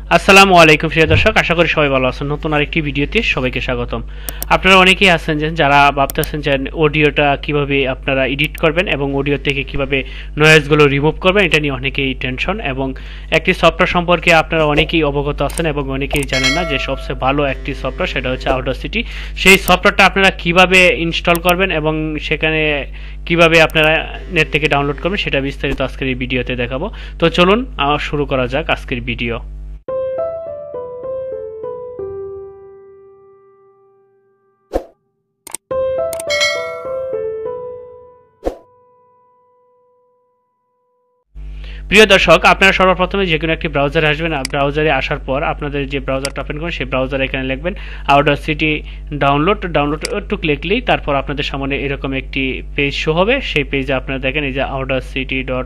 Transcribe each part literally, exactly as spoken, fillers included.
আসসালামু আলাইকুম প্রিয় দর্শক, আশা করি সবাই ভালো আছেন। নতুন আরেকটি ভিডিওতে সবাইকে স্বাগতম। আপনারা অনেকেই আছেন যে যারা ভাবতেছেন যে অডিওটা কিভাবে আপনারা এডিট করবেন এবং অডিও থেকে কিভাবে নয়েজগুলো রিমুভ করবেন, এটা নিয়ে অনেকেই টেনশন। এবং একটি সফটওয়্যার সম্পর্কে আপনারা অনেকেই অবগত আছেন এবং অনেকেই জানেন না যে সবচেয়ে ভালো একটি সফটওয়্যার সেটা হচ্ছে Audacity। সেই সফটওয়্যারটা আপনারা কিভাবে ইনস্টল করবেন এবং সেখানে কিভাবে আপনারা নেট থেকে ডাউনলোড করবেন সেটা বিস্তারিত আজকের এই ভিডিওতে দেখাবো। তো চলুন শুরু করা যাক আজকের ভিডিও। প্রিয় দর্শক, আপনারা সর্বপ্রথমে যে কোনো একটি ব্রাউজারে আসবেন। ব্রাউজারে আসার পর আপনাদের যে ব্রাউজারটা ওপেন করবেন সেই ব্রাউজারে এখানে লিখবেন Audacity ডাউনলোড। ডাউনলোড একটু ক্লিকলেই তারপর আপনাদের সামনে এরকম একটি পেজ শো হবে। সেই পেজে আপনারা দেখেন এই যে audacity ডট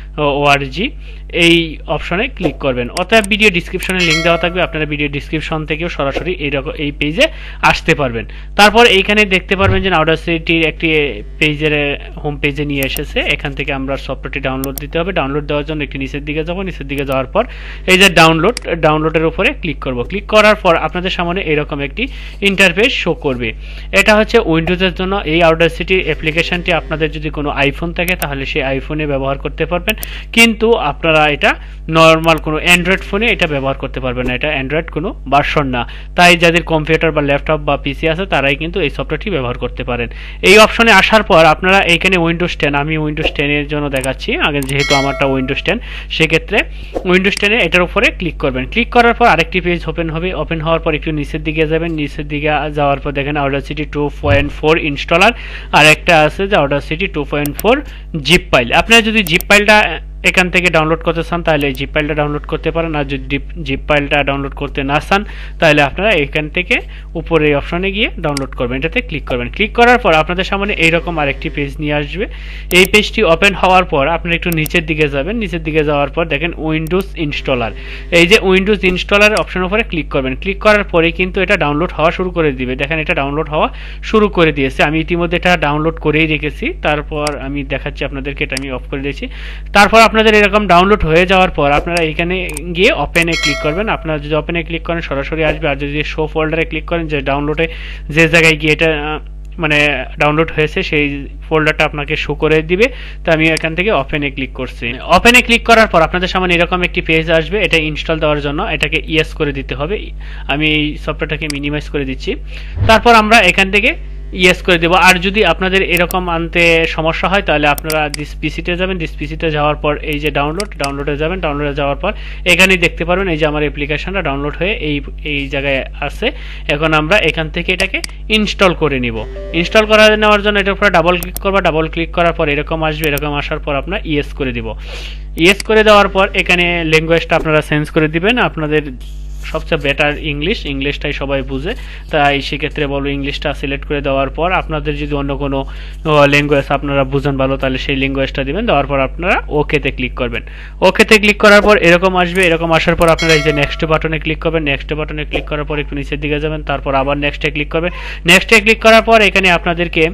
ওআরজি এই অপশনে ক্লিক করবেন, অথবা ভিডিও ডিসক্রিপশনে লিঙ্ক দেওয়া থাকবে, আপনারা ভিডিও ডিসক্রিপশন থেকেও সরাসরি এইরকম এই পেজে আসতে পারবেন। তারপর এইখানে দেখতে পারবেন যে Audacityর একটি পেজের হোম পেজে নিয়ে এসেছে। এখান থেকে আমরা সফটওয়্যারটি ডাউনলোড দিতে হবে। ডাউনলোড দেওয়ার জন্য একটু নিচের দিকে যাব। নিচের দিকে যাওয়ার পর এই যে ডাউনলোড, ডাউনলোডের উপরে ক্লিক করব। ক্লিক করার পর আপনাদের সামনে এরকম একটি ইন্টারফেস শো করবে। এটা হচ্ছে উইন্ডোজের জন্য। এই Audacity অ্যাপ্লিকেশনটি আপনাদের যদি কোনো আইফোন থাকে তাহলে সেই আইফোনে ব্যবহার করতে পারবেন, কিন্তু আপনারা এটা নর্মাল কোনো অ্যান্ড্রয়েড ফোনে এটা ব্যবহার করতে পারবেন না। এটা অ্যান্ড্রয়েড কোনো ভার্সন না। তাই যাদের কম্পিউটার বা ল্যাপটপ বা পিসি আছে তারাই কিন্তু এই সফটওয়্যারটি ব্যবহার করতে পারেন। এই অপশনে আসার পর আপনারা এইখানে উইন্ডোজ টেন, আমি উইন্ডোজ টেন এর জন্য দেখাচ্ছি আগে, যেহেতু আমারটা উইন্ডোজ টেন, সেক্ষেত্রে উইন্ডোজ টেন এটার উপরে ক্লিক করবেন। ক্লিক করার পর আরেকটি পেজ ওপেন হবে। ওপেন হওয়ার পর একটু নিচের দিকে যাবেন। নিচের দিকে যাওয়ার পর দেখেন Audacity two point four installer, আর একটা আছে যে Audacity two point four zip file. আপনারা যদি জিপ ফাইলটা এখান থেকে ডাউনলোড করতে চান তাহলে জিপ ফাইলটা ডাউনলোড করতে পারেন, আর যদি জিপ ফাইলটা ডাউনলোড করতে না চান তাহলে আপনারা এখান থেকে উপরে এই অপশনে গিয়ে ডাউনলোড করবেন, এটাতে ক্লিক করবেন। ক্লিক করার পর আপনাদের সামনে এইরকম আরেকটি পেজ নিয়ে আসবে। এই পেজটি ওপেন হওয়ার পর আপনারা একটু নিচের দিকে যাবেন। নিচের দিকে যাওয়ার পর দেখেন উইন্ডোজ ইনস্টলার, এই যে উইন্ডোজ ইনস্টলার অপশনের উপরে ক্লিক করবেন। ক্লিক করার পরে কিন্তু এটা ডাউনলোড হওয়া শুরু করে দিবে। দেখেন এটা ডাউনলোড হওয়া শুরু করে দিয়েছে। আমি ইতিমধ্যে এটা ডাউনলোড করেই রেখেছি। তারপর আমি দেখাচ্ছি আপনাদেরকে, এটা আমি অফ করে দিয়েছি। তারপর আপনাদের এরকম ডাউনলোড হয়ে যাওয়ার পর আপনারা এখানে গিয়ে ওপেনে ক্লিক করবেন। আপনারা যদি ওপেনে ক্লিক করেন সরাসরি আসবে, আর যদি শো ফোল্ডারে ক্লিক করেন যে ডাউনলোডে যে জায়গায় গিয়ে এটা মানে ডাউনলোড হয়েছে সেই ফোল্ডারটা আপনাকে শো করে দিবে। তো আমি এখান থেকে ওপেনে ক্লিক করছি। ওপেনে ক্লিক করার পর আপনাদের সামনে এরকম একটি পেজ আসবে। এটা ইনস্টল দেওয়ার জন্য এটাকে ইয়েস করে দিতে হবে। আমি এই সফটওয়্যারটাকে মিনিমাইজ করে দিচ্ছি। তারপর আমরা এখান থেকে ইয়েস করে দেবো। আর যদি আপনাদের এরকম আনতে সমস্যা হয় তাহলে আপনারা দিস পিসিতে যাবেন। দিস পিসিতে যাওয়ার পর এই যে ডাউনলোড, ডাউনলোডে যাবেন। ডাউনলোডে যাওয়ার পর এখানেই দেখতে পারবেন এই যে আমার অ্যাপ্লিকেশনটা ডাউনলোড হয়ে এই এই জায়গায় আছে। এখন আমরা এখান থেকে এটাকে ইনস্টল করে নিব। ইনস্টল করে নেওয়ার জন্য এটার উপরে ডাবল ক্লিক করবো। ডাবল ক্লিক করার পর এরকম আসবে। এরকম আসার পর আপনার ইয়েস করে দিব। ইয়েস করে দেওয়ার পর এখানে ল্যাঙ্গুয়েজটা আপনারা চেঞ্জ করে দিবেন। আপনাদের সবচেয়ে বেটার ইংলিশ, ইংলিশটাই সবাই বুঝে, তাই সেক্ষেত্রে বলো ইংলিশটা সিলেক্ট করে দেওয়ার পর আপনাদের যদি অন্য কোনো ল্যাঙ্গুয়েজ আপনারা বুঝেন ভালো তাহলে সেই ল্যাঙ্গুয়েজটা দিবেন। দেওয়ার পর আপনারা ওকেতে ক্লিক করবেন। ওকেতে ক্লিক করার পর এরকম আসবে। এরকম আসার পর আপনারা এই যে নেক্সট বাটনে ক্লিক করবেন। নেক্সট বাটনে ক্লিক করার পর একটু নিচের দিকে যাবেন। তারপর আবার নেক্সটে ক্লিক করবেন। নেক্সটে ক্লিক করার পর এখানে আপনাদেরকে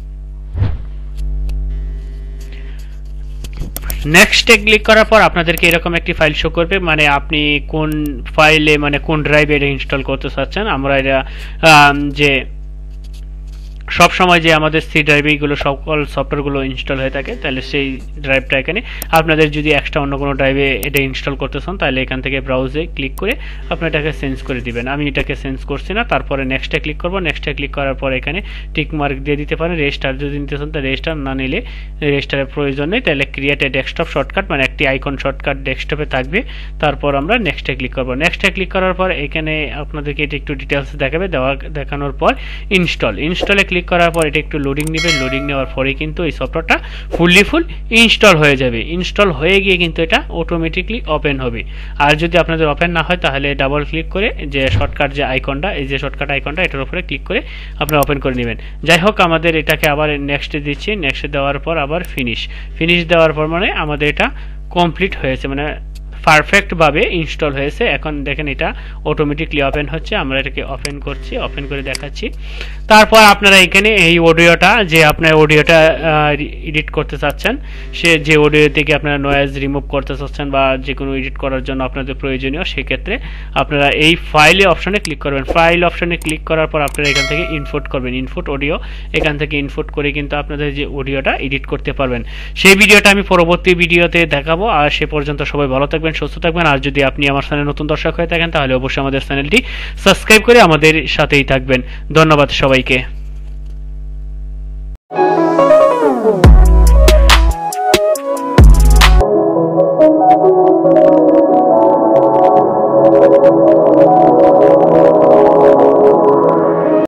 নেক্সটে ক্লিক করার পর আপনাদেরকে এরকম একটি ফাইল শো করবে, মানে আপনি কোন ফাইলে মানে কোন ড্রাইভে এটা ইনস্টল করতে চাচ্ছেন। আমরা এটা যে সব সময় যে আমাদের সি ড্রাইভে এইগুলো সকল সফটওয়্যারগুলো ইনস্টল হয়ে থাকে, তাহলে সেই ড্রাইভটা এখানে আপনাদের যদি এক্সট্রা অন্য কোনো ড্রাইভে এটা ইনস্টল করতে চান তাহলে এখান থেকে ব্রাউজে ক্লিক করে আপনি এটাকে চেঞ্জ করে দিবেন। আমি এটাকে চেঞ্জ করছি না। তারপরে নেক্সটে ক্লিক করব। নেক্সটে ক্লিক করার পর এখানে টিক মার্ক দিয়ে দিতে পারেন। রেজিস্টার যদি নিতে চান তাহলে রেজিস্টার, না নিলে রেজিস্টারের প্রয়োজন নেই। তাহলে ক্রিয়েট এ ডেস্কটপ শর্টকাট, মানে একটি আইকন শর্টকাট ডেস্কটপে থাকবে। তারপর আমরা নেক্সটে ক্লিক করব। নেক্সটে ক্লিক করার পর এখানে আপনাদেরকে এটা একটু ডিটেলস দেখাবে। দেওয়া দেখানোর পর ইনস্টল, ইনস্টলে ক্লিক করার পর এটা একটু লোডিং নেবে। লোডিং নেওয়ার পরে কিন্তু এই সফটওয়্যারটা ফুললি ফুল ইনস্টল হয়ে যাবে। ইনস্টল হয়ে গিয়ে কিন্তু এটা অটোমেটিকলি ওপেন হবে। আর যদি আপনাদের ওপেন না হয় তাহলে ডাবল ক্লিক করে যে শর্টকাট যে আইকনটা, এই যে শর্টকাট আইকনটা, এটার উপরে ক্লিক করে আপনারা ওপেন করে নেবেন। যাই হোক, আমাদের এটাকে আবার নেক্সটে দিচ্ছি। নেক্সটে দেওয়ার পর আবার ফিনিশ। ফিনিশ দেওয়ার পর মানে আমাদের এটা কমপ্লিট হয়েছে, মানে পারফেক্ট ভাবে ইনস্টল হয়েছে। এখন দেখেন এটা অটোমেটিকলি ওপেন হচ্ছে, আমরা এটাকে ওপেন করছি, ওপেন করে দেখাচ্ছি। তারপর আপনারা এখানে এই অডিওটা, যে আপনার অডিওটা এডিট করতে চাচ্ছেন, সে যে অডিও থেকে আপনারা নয়েজ রিমুভ করতে চাচ্ছেন বা যে কোনো এডিট করার জন্য আপনাদের প্রয়োজনীয়, সেক্ষেত্রে আপনারা এই ফাইলে অপশনে ক্লিক করবেন। ফাইল অপশনে ক্লিক করার পর আপনারা এখান থেকে ইনপুট করবেন, ইনপুট অডিও। এখান থেকে ইনপুট করে কিন্তু আপনাদের যে অডিওটা এডিট করতে পারবেন। সেই ভিডিওটা আমি পরবর্তী ভিডিওতে দেখাবো। আর সে পর্যন্ত সবাই ভালো থাকবেন, সুস্থ থাকবেন। আর যদি আপনি আমার চ্যানেলে নতুন দর্শক হয়ে থাকেন তাহলে অবশ্যই আমাদের চ্যানেলটি সাবস্ক্রাইব করে আমাদের সাথেই থাকবেন। ধন্যবাদ সবাইকে।